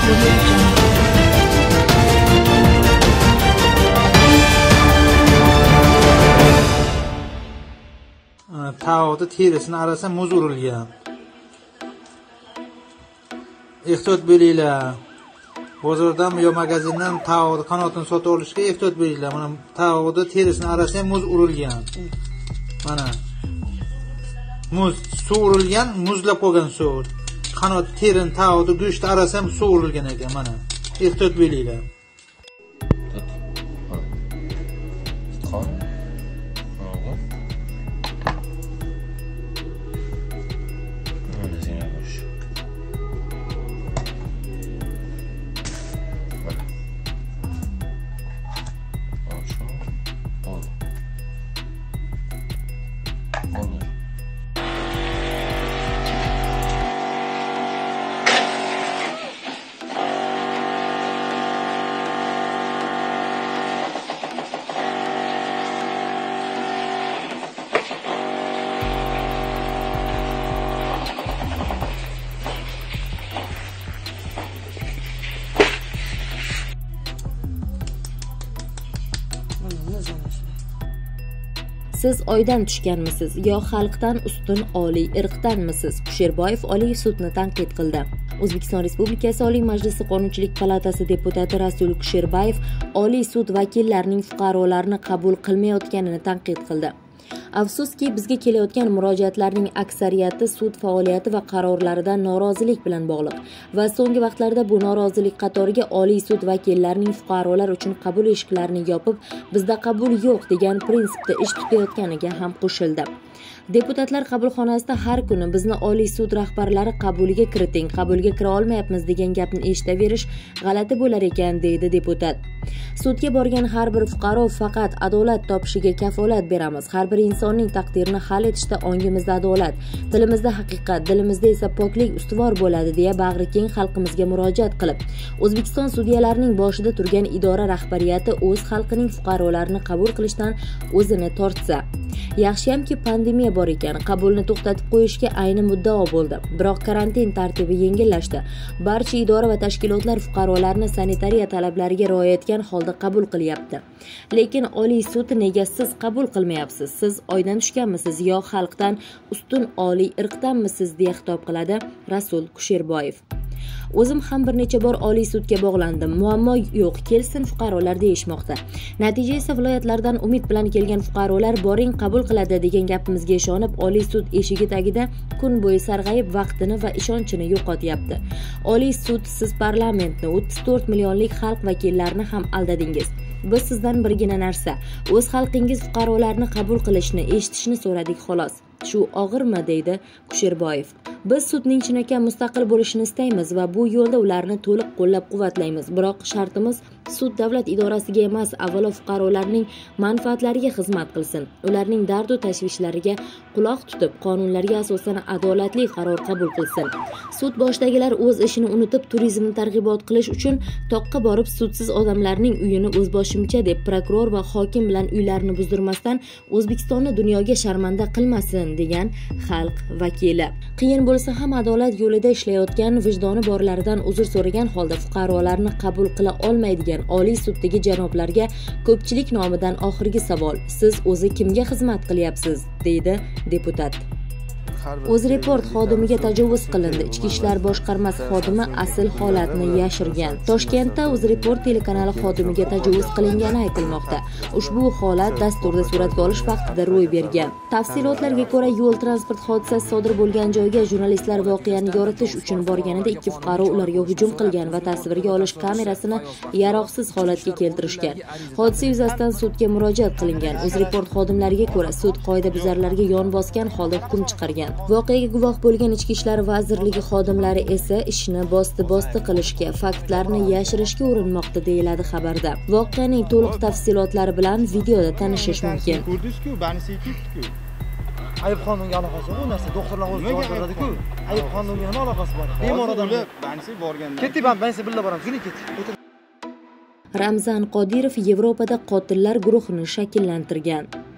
Tavada terisini arasa muz urilgan. Ehtiyot bo'linglar. Bozordan yo magazindan tavada qanotini sotib olishga ehtiyot bo'linglar. Mana tavada terisini arasa muz urilgan. Mana muz suv urilgan, muzlab qolgan suv. Qanot terini tavada go'sht arasa suv urilgan ekan. Mana ehtiyot bo'linglar. Siz oydan tushganmisiz yo xalqdan ustun oliy irqdanmisiz? Kушербаев Oliy sudni tanqid qildi. O'zbekiston Respublikasi Oliy Majlisi Qonunchilik palatasi deputati Rasul Kушербаев Oliy sud vakillarining fuqarolarni qabul qilmayotganini tanqid qildi. Afsuski, bizga kelayotgan murojaatlarning aksariyati sud faoliyati va qarorlaridan norozilik bilan bog'liq va so'nggi vaqtlarda bu norozilik qatoriga Oliy sud vakillarining fuqarolar uchun qabul eshiklarini yopib, bizda qabul yo'q degan prinsipda ish tutayotganiga ham qo'shildi. Deputatlar qabulxonasida har kuni bizni Oliy sud rahbarlari qabuliga kiriting, qabulga kira olmayapmiz degan gapni eshitaverish g'alati bo'lar ekan, deydi deputat. Sudga borgan har bir fuqaro faqat adolat topishiga kafolat beramiz. Har bir insonning taqdirini hal etishda ongimizda adolat, tilimizda haqiqat, dilimizda esa poklik ustuvor bo'ladi deya bag'ri keng xalqimizga murojaat qilib, O'zbekiston sudyalarining boshida turgan idora rahbariyati o'z xalqining fuqarolarini qabul qilishdan o'zini tortsa. Yaxshiyamki pandemiya bor ekan, qabulni to'xtatib qo'yishga ayni muddao bo'ldi. Biroq karantin tartibi yengillashdi. Barcha idora va tashkilotlar fuqarolarni sanitariya talablariga rioya etgan holda qabul qilyapti. Lekin Oliy sud nega siz qabul qilmayapsiz? Siz oydan tushganmisiz yo xalqdan ustun oliy irqdanmisiz deya xitob qiladi Rasul Kушербаев. O'zim ham bir necha bor Oliy sudga bog'landim. Muammo yo'q, kelsin fuqarolar deyishmoqda. Natija esa viloyatlardan umid bilan kelgan fuqarolar boring qabul qiladi degan gapimizga ishonib, Oliy sud eshigi tagida kun bo'yi sarg'ayib vaqtini va ishonchini yo'qotyapti. Oliy sud, siz parlamentni, 34 millionlik xalq vakillarini ham aldadingiz. Biz sizdan birgina narsa, o'z xalqingiz fuqarolarni qabul qilishni, eshitishni so'radik xolos. Shu og'irmi, deydi Kушербаев. Biz sudning chinakam mustaqil bo'lishini istaymiz va bu yo'lda ularni to'liq qo'llab-quvvatlaymiz. Biroq shartimiz sud davlat idorasiga emas, avvalo fuqarolarning manfaatlariga xizmat qilsin. Ularning dard va tashvishlariga quloq tutib, qonunlarga asosan adolatli qaror qabul qilsin. Sud boshidagilar o'z ishini unutib, turizmni targ'ibot qilish uchun toqqa borib sudsiz odamlarning uyini o'zboshimcha deb prokuror va hokim bilan uylarini buzdirmasdan O'zbekistonni dunyoga sharmanda qilmasin degan xalq vakili. Qiyin bo'lsa ham adolat yo'lida ishlayotgan, vijdoni borlaridan uzr so'ragan holda fuqarolarni qabul qila olmaydigan Oliy suddagi janoblarga ko'pchilik nomidan oxirgi savol: siz o'zi kimga xizmat qilyapsiz, deydi deputat. O'zreport xodimiga tajovuz qilindi. Ichki ishlar boshqarmasi xodimi asl holatni yashirgan. Toshkentda O'zreport telekanali xodimiga tajovuz qilingani aytilmoqda. Ushbu holat dasturda suratga olish vaqtida ro'y bergan. Tafsilotlarga ko'ra, yo'l transport hodisasi sodir bo'lgan joyga jurnalistlar voqeani yoritish uchun borganida ikki fuqaro ularga hujum qilgan va tasvirga olish kamerasini yaroqsiz holatga keltirishgan. Hodisa yuzasidan sudga murojaat qilingan. O'zreport xodimlariga ko'ra, sud qoidabuzarlarga yon bosgan holda hukm chiqargan. Voqeaga guvoh bo'lgan Ichki ishlar vazirligi xodimlari esa ishni bosti qilishga, faktlarni yashirishga urinmoqda, deyiladi xabarda. Voqeaning to'liq tafsilotlari bilan videoda tanishish mumkin. Ayıp qonunga aloqasi bu narsa doktorlar o'zi javob beradi-ku. Ayıp qonunga nima aloqasi bor? Bemor odam bansi borganda. Ketdi, bansi birga boramiz. Yuni ketdi. Ramzan Qodirov Yevropada qotillar guruhini shakllantirgan.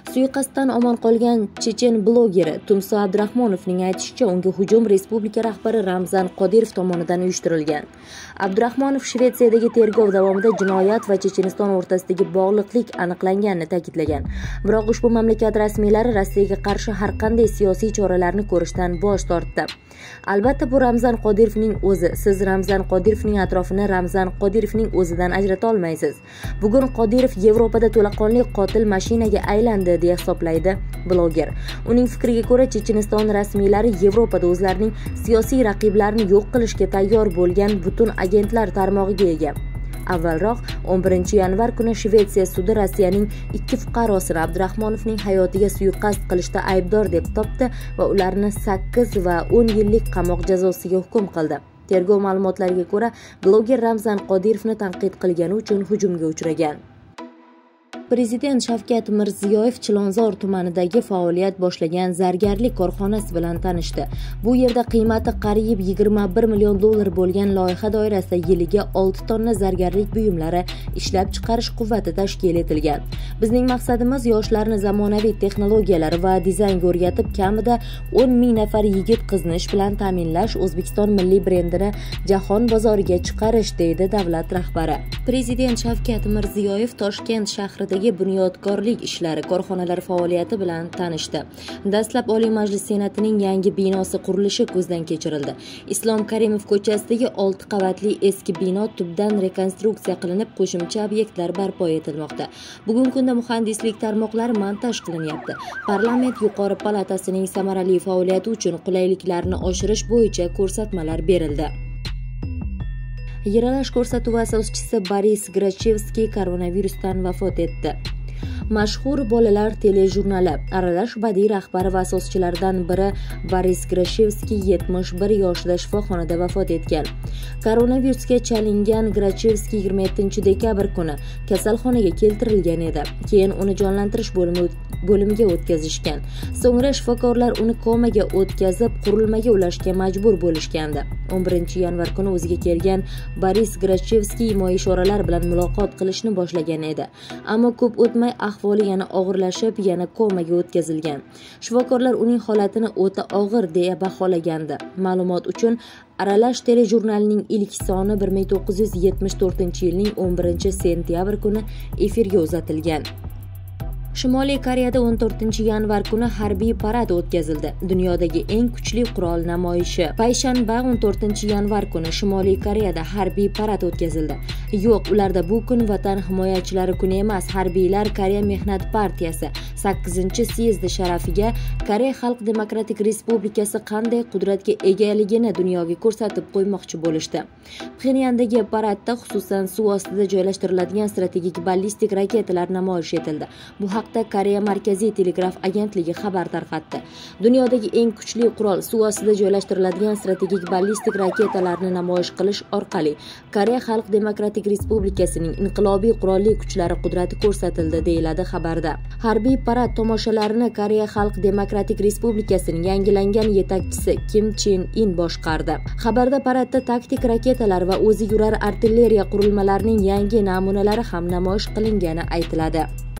Suiqasddan omon qolgan chechen blogeri Tumso Abdurahmonovning aytishicha, unga hujum respublika rahbari Ramzan Qodirov tomonidan uyushtirilgan. Abdurahmonov Shvetsiyadagi tergov davomida jinoyat va Checheniston o'rtasidagi bog'liqlik aniqlanganini ta'kidlagan. Biroq ushbu mamlakat rasmiylari Rossiyaga qarshi har qanday siyosiy choralarni ko'rishdan bosh tortdi. Albatta, bu Ramzan Qodirovning o'zi. Siz Ramzan Qodirovning atrofini Ramzan Qodirovning o'zidan ajrata olmaysiz. Bugun Qodirov Yevropada to'laqonli qotil mashinaga aylandi, deya hisoblaydi bloger. Uning fikriga ko'ra, Checheniston rasmiylari Yevropada o'zlarining siyosiy raqiblarini yo'q qilishga tayyor bo'lgan butun agentlar tarmog'iga ega. Avvalroq 11 yanvar kuni Shvetsiya sudi Rossiyaning 2 fuqarosini Abdurahmonovning hayotiga suiqasd qilishda aybdor deb topdi va ularni 8 va 10 yillik qamoq jazosiga hukm qildi. Tergov ma'lumotlariga ko'ra, bloger Ramzan Qodirovni tanqid qilgani uchun hujumga uchragan. Prezident Shavkat Mирзиёев Chilonzor tumanidagi faoliyat boshlagan zargarlik korxonasi bilan tanishdi. Bu yerda qiymati qariyb 21 million dollar bo'lgan loyiha doirasida yiliga 6 tonna zargarlik buyumlari ishlab chiqarish quvvati tashkil etilgan. Bizning maqsadimiz yoshlarni zamonaviy texnologiyalar va dizaynga o'rgatib, kamida 10 ming nafar yigit-qizni ish bilan ta'minlash, O'zbekiston milliy brendini jahon bozoriga chiqarish, deydi davlat rahbari. Prezident Shavkat Mирзиёев Toshkent shahrida bунёдкорлик ishlari korxonalar faoliyati bilan tanishdi. Dastlab Oliy Majlis Senatining yangi binosi qurilishi ko'zdan kechirildi. Islom Karimov ko'chasidagi 6 qavatli eski bino tubdan rekonstruksiya qilinib, qo'shimcha obyektlar barpo etilmoqda. Bugungi kunda muhandislik tarmoqlari montaj qilinyapti. Parlament yuqori palatasining samarali faoliyati uchun qulayliklarni oshirish bo'yicha ko'rsatmalar berildi. Yeralash ko'rsatuvi asoschisi Boris Grachevskiy koronavirusdan vafot etdi. Mashhur bolalar telejurnali aralash badiiy rahbari va asoschilaridan biri Boris Grachevskiy 71 yoshida shifoxonada vafot etgan. Koronavirusga chalingan Grachevskiy 27 dekabr kuni kasalxonaga keltirilgan edi. Keyin uni jonlantirish bo'limiga o'tkazishgan. So'ngra shifokorlar uni komaga o'tkazib, qurilmaga ulashga majbur bo'lishgandi. 11 yanvar kuni o'ziga kelgan Boris Grachevskiy imo-ishoralar bilan muloqot qilishni boshlagan edi. Ammo ko'p o'tmay ahvoli yana og'irlashib, yana komaga o'tkazilgan. Shifokorlar uning holatini o'ta og'ir deya baholagandi. Ma'lumot uchun, Aralash telejurnalining ilk soni 1974-yilning 11-sentyabr kuni efirga uzatilgan. Shimoliy Koreyada 14 yanvar kuni harbiy parad o'tkazildi. Dunyodagi eng kuchli qurol namoyishi. Payshanba 14 yanvar kuni Shimoliy Koreyada harbiy parad o'tkazildi. Yo'q, ularda bu kun vatan himoyachilari kuni emas. Harbiylar Koreya Mehnat partiyasi 8-syezdi sharafiga Koreya Xalq Demokratik Respublikasi qanday qudratga egaligini dunyoga ko'rsatib qo'ymoqchi bo'lishdi. Pxenyandagi paradda xususan suv ostida joylashtiriladigan strategik ballistik raketalar namoyish etildi. Bu haqda Koreya Markaziy telegraf agentligi xabar tarqatdi. Dunyodagi eng kuchli qurol suv ostida joylashtiriladigan strategik ballistik raketalarni namoyish qilish orqali Koreya Xalq Demokratik Respublikasining inqilobiy qurolli kuchlari qudrati ko'rsatildi, deyiladi xabarda. Harbiy parad tomoshalarini Koreya Xalq Demokratik Respublikasining yangilangan yetakchisi Kim Chen In boshqardi. Xabarda paradda taktik raketalar va o'zi yurar artilleriya qurilmalarining yangi namunalari ham namoyish qilingani aytiladi.